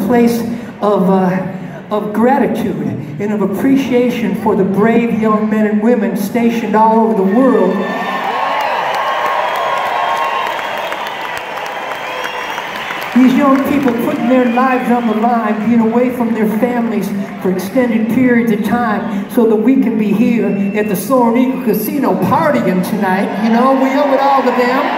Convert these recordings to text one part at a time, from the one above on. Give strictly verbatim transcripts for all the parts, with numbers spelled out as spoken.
place of, uh, of gratitude and of appreciation for the brave young men and women stationed all over the world. These young people putting their lives on the line, being away from their families for extended periods of time so that we can be here at the Soaring Eagle Casino partying tonight. You know, we owe it all to them.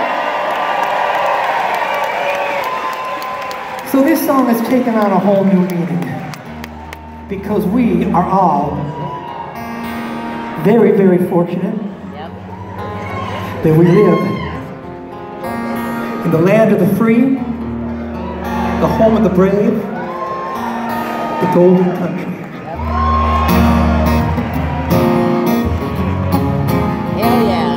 So this song has taken on a whole new meaning because we are all very, very fortunate yep. that we live in the land of the free, the home of the brave, the golden country. Hell yeah.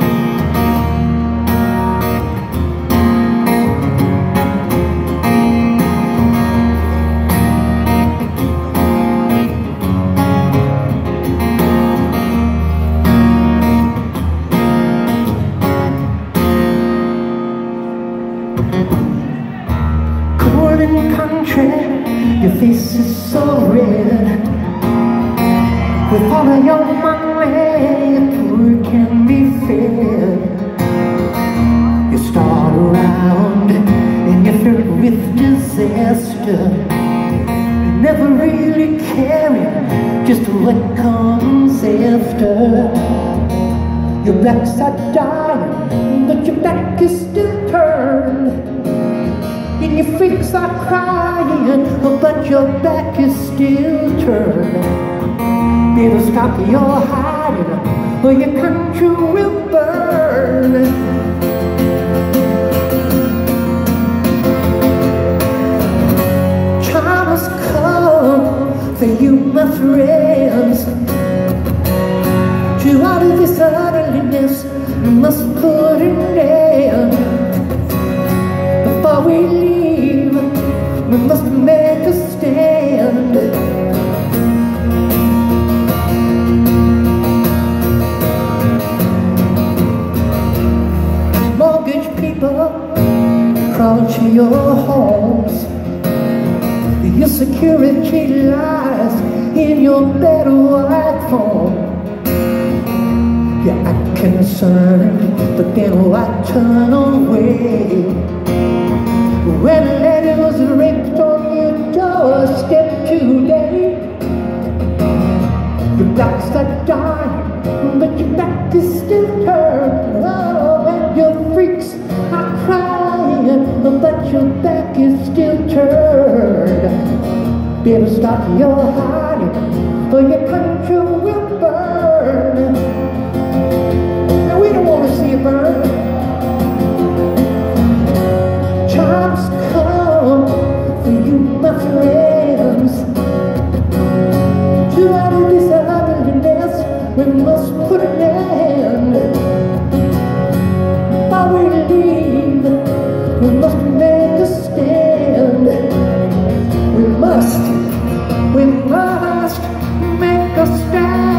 Country, your face is so red. With all of your money, your poor can be fed. You start around and you're filled with disaster. You never really caring just what comes after. Your black side dying, but your back is still turned. And your freaks are crying, but your back is still turned. It'll stop your hiding, or your country will burn. Time has come for you, my friends. To out of this ugliness, we must put an end. Before we leave, we must make a stand. Mortgage people crawl to your homes. Your security lies in your bed white phone. You act concerned, but then why turn away? When a lady was raped on your doorstep today, your black start dying, but your back is still turned. Oh, and your freaks are crying, but your back is still turned. Better stop your hiding, or your country will burn. Now we don't want to see it burn. Time's come for you, my friends. To out of this ugliness, we must put an end. Before we leave, we must make a stand. We must, we must make a stand.